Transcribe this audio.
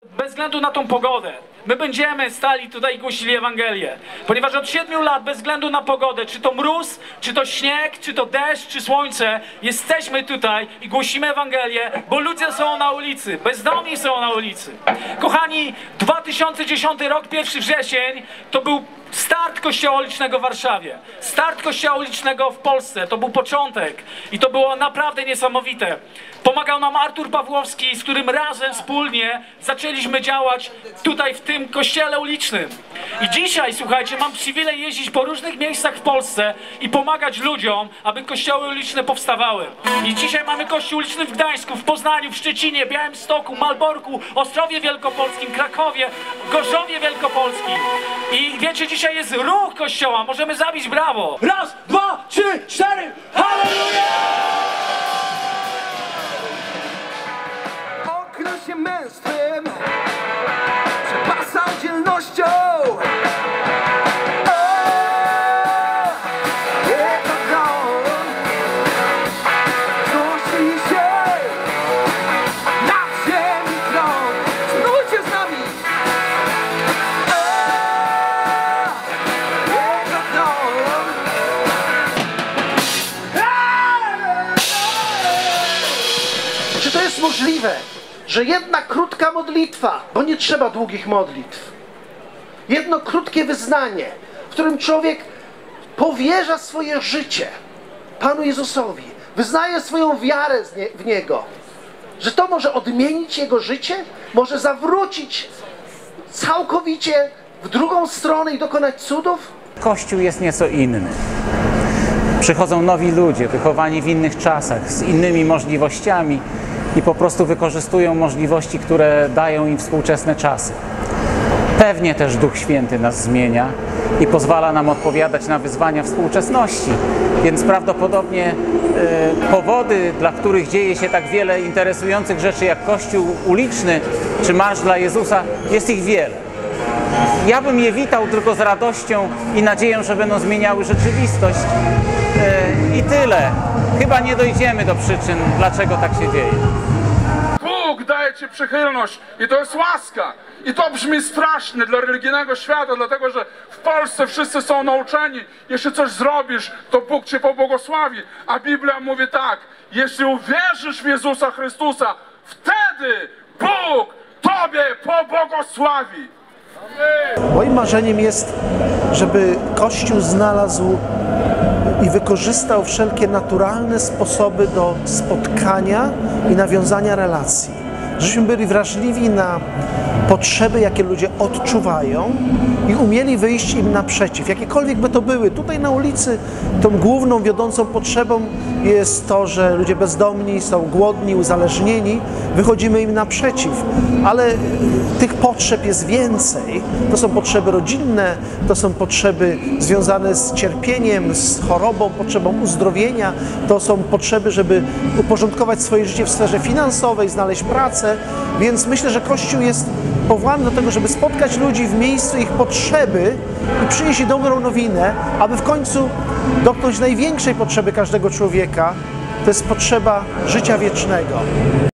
Bez względu na tą pogodę, my będziemy stali tutaj i głosili Ewangelię. Ponieważ od 7 lat, bez względu na pogodę, czy to mróz, czy to śnieg, czy to deszcz, czy słońce, jesteśmy tutaj i głosimy Ewangelię, bo ludzie są na ulicy, bezdomni są na ulicy. Kochani, 2010 rok, 1 wrzesień, to był start Kościoła Ulicznego w Warszawie. Start Kościoła Ulicznego w Polsce. To był początek. I to było naprawdę niesamowite. Pomagał nam Artur Pawłowski, z którym razem, wspólnie zaczęliśmy działać tutaj w tym kościele ulicznym. I dzisiaj, słuchajcie, mam przywilej jeździć po różnych miejscach w Polsce i pomagać ludziom, aby kościoły uliczne powstawały. I dzisiaj mamy kościół uliczny w Gdańsku, w Poznaniu, w Szczecinie, Białymstoku, Malborku, Ostrowie Wielkopolskim, Krakowie, Gorzowie Wielkopolskim. I wiecie, dzisiaj jest ruch kościoła, możemy zabić brawo. Raz, dwa, trzy, cztery, halleluja! Okrył się męstwem, przepasał dzielnością. Jego tron wznosi się nad ziemi tron. Spróbujcie z nami. Jego tron. Czy to jest możliwe, że jedna krótka modlitwa, bo nie trzeba długich modlitw, jedno krótkie wyznanie, w którym człowiek powierza swoje życie Panu Jezusowi, wyznaje swoją wiarę w Niego, że to może odmienić jego życie, może zawrócić całkowicie w drugą stronę i dokonać cudów? Kościół jest nieco inny. Przychodzą nowi ludzie, wychowani w innych czasach, z innymi możliwościami i po prostu wykorzystują możliwości, które dają im współczesne czasy. Pewnie też Duch Święty nas zmienia i pozwala nam odpowiadać na wyzwania współczesności, więc prawdopodobnie powody, dla których dzieje się tak wiele interesujących rzeczy jak Kościół uliczny czy Marsz dla Jezusa, jest ich wiele. Ja bym je witał tylko z radością i nadzieją, że będą zmieniały rzeczywistość. I tyle. Chyba nie dojdziemy do przyczyn, dlaczego tak się dzieje. Bóg daje ci przychylność i to jest łaska. I to brzmi strasznie dla religijnego świata, dlatego że w Polsce wszyscy są nauczeni, jeśli coś zrobisz, to Bóg cię pobłogosławi. A Biblia mówi tak, jeśli uwierzysz w Jezusa Chrystusa, wtedy Bóg tobie pobłogosławi. Moim marzeniem jest, żeby Kościół znalazł i wykorzystał wszelkie naturalne sposoby do spotkania i nawiązania relacji. Żebyśmy byli wrażliwi na potrzeby, jakie ludzie odczuwają i umieli wyjść im naprzeciw. Jakiekolwiek by to były. Tutaj na ulicy tą główną, wiodącą potrzebą jest to, że ludzie bezdomni są głodni, uzależnieni. Wychodzimy im naprzeciw. Ale tych potrzeb jest więcej. To są potrzeby rodzinne, to są potrzeby związane z cierpieniem, z chorobą, potrzebą uzdrowienia. To są potrzeby, żeby uporządkować swoje życie w sferze finansowej, znaleźć pracę. Więc myślę, że Kościół jest powołany do tego, żeby spotkać ludzi w miejscu ich potrzeby i przynieść im dobrą nowinę, aby w końcu dotknąć największej potrzeby każdego człowieka, to jest potrzeba życia wiecznego.